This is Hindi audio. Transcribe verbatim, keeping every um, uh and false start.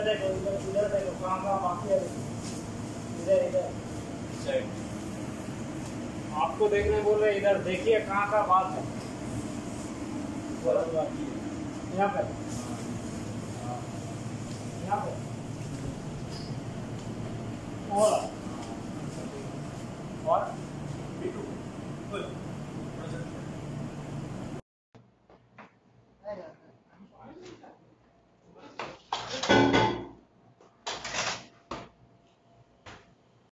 इधर देखो, इधर इधर देखो कहाँ कहाँ बाकी है, इधर इधर साइड आपको देखने बोल रहे, इधर देखिए कहाँ कहाँ बात है, बाकी है यहाँ पे, यहाँ पे और